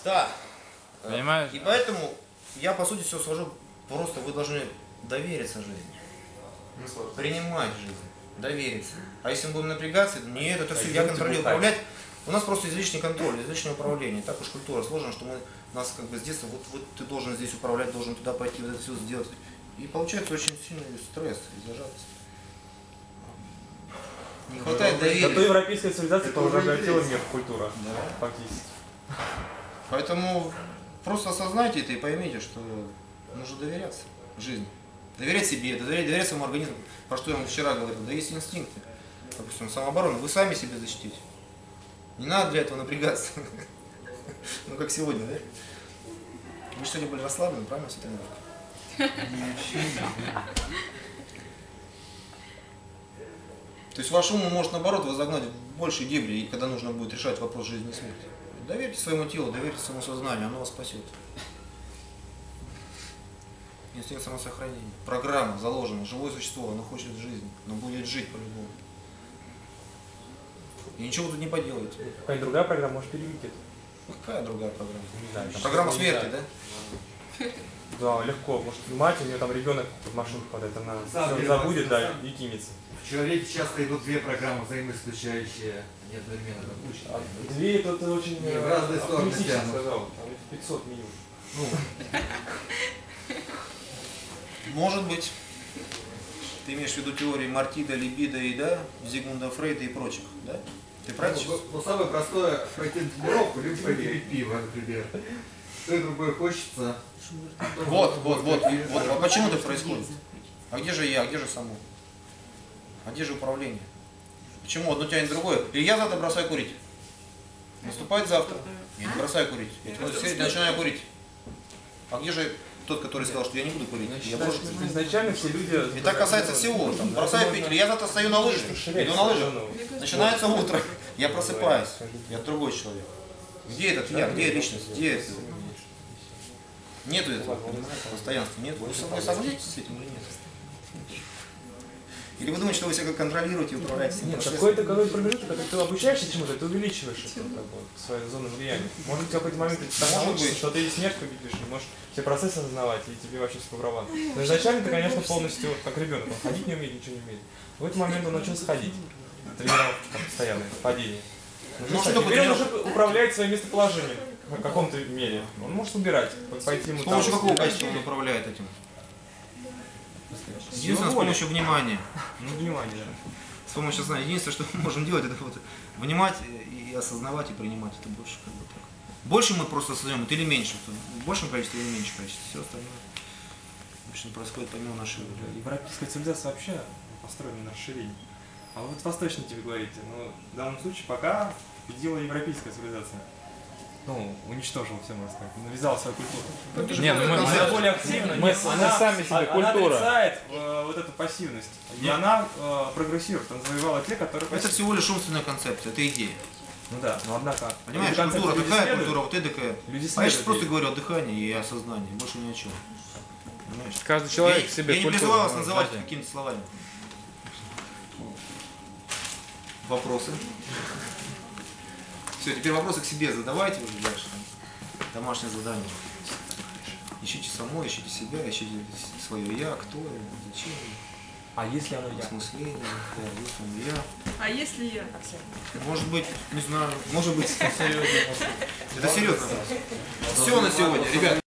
Да. Понимаешь? И поэтому я, по сути, все свожу, просто вы должны довериться жизни. Принимать жизнь, довериться. А если мы будем напрягаться, нет, это все я контролирую, управлять. У нас просто излишний контроль, излишнее управление. Так уж культура сложена, что мы нас как бы с детства, вот ты должен здесь управлять, должен туда пойти, вот это все сделать. И получается очень сильный стресс из-за жадности. Не хватает доверия. Зато европейская цивилизация это уже обратила мир в культуру. Да. Фактически. Поэтому просто осознайте это и поймите, что нужно доверяться жизни. Доверять себе, доверять своему организму. Про что я вам вчера говорил, да есть инстинкты. Допустим, самооборона, вы сами себя защитите. Не надо для этого напрягаться. Ну как сегодня, да? Вы сегодня были расслаблены, правильно, все тренировки? То есть ваш ум может наоборот возогнать в большие дебри, когда нужно будет решать вопрос жизни и смерти. Доверьте своему телу, доверьте своему сознанию, оно вас спасет. Инстинкт самосохранения. Программа заложена, живое существо, оно хочет жизни, оно будет жить по-любому. И ничего тут не поделаете. Какая-нибудь другая программа может перебить это? Какая другая программа? Не знаю, Программа смерти, да? Да, легко. Может, мать, у нее там ребенок в машину падает, она забудет, да, и кинется. В человеке часто идут две программы взаимоисключающие, не одновременно. Две это очень в разные стороны оптимистично тянут. сказал. 500 минимум. Может быть. Ты имеешь в виду теории Мартида, Либидо и да, Зигмунда Фрейда и прочих, да? Ты правильно сейчас? Ну, самое простое, пройти тренировку, либо пойти пиво, например. То и другое хочется. Вот. А почему это происходит? А где же я, а где же само? А где же управление? Почему одно тянет другое? Или я завтра бросаю курить? Наступает завтра. Я не бросаю курить. Я начинаю курить. А где же тот, который сказал, что я не буду курить? Я брошу. Изначально все люди... И так касается всего. Там, бросаю пить. Или я завтра стою на лыжи. Иду на лыжи. Начинается утро. Я просыпаюсь. Я другой человек. Где этот я? Где личность? Где это? Нету этого постоянства. Нет. Вы согласитесь с этим или нет? Или вы думаете, что вы себя контролируете и управляете? Нет, какой-то промежуток, когда ты обучаешься чему-то, ты увеличиваешь это, как бы, свою зону влияния. Может быть, в какой-то момент ты так научишься, что ты и смерть победишь, и можешь все процессы осознавать, и тебе вообще все по барабану. Но изначально ты, конечно, полностью как ребенок, он ходить не умеет, ничего не умеет. В этот момент он научился ходить, тренировки постоянные, падение. Теперь он уже управляет своим местоположением в каком-то мере. Он может убирать, пойти ему там. С помощью какого качества он управляет этим? Единственное, с помощью внимания. Ну, внимание, да. С помощью знания. Единственное, что мы можем делать, это вот внимать и осознавать и принимать. Это больше как бы так. Больше мы просто осознаем это или меньше. В большем количестве или меньшем количестве. Все остальное, в общем, происходит помимо нашей воли. Европейская цивилизация вообще построена на расширении. А вот восточники вы говорите, но в данном случае пока победила европейская цивилизация. Ну, уничтожил все, можно сказать, навязал свою культуру. Не, ну мы более активно, мы сами себе она культура. отрицает вот эту пассивность. И она прогрессирует, она завоевала те, которые... Это всего лишь умственная концепция, это идея. Ну да, но однако... Понимаешь, культура такая, культура вот такая. А я сейчас просто ей. говорю о дыхании и осознании, больше ни о чем. Понимаешь? Каждый человек себе Я не культуру. призываю вас называть какими-то словами. Вопросы? Все, теперь вопросы к себе задавайте уже дальше. Домашнее задание. Ищите само, ищите себя, ищите свое я, кто я, зачем я. А если оно я? Осмысление, да, вот он я. А если я? Может быть, не знаю, может быть, серьезно. Это серьезно. Все на сегодня, ребят.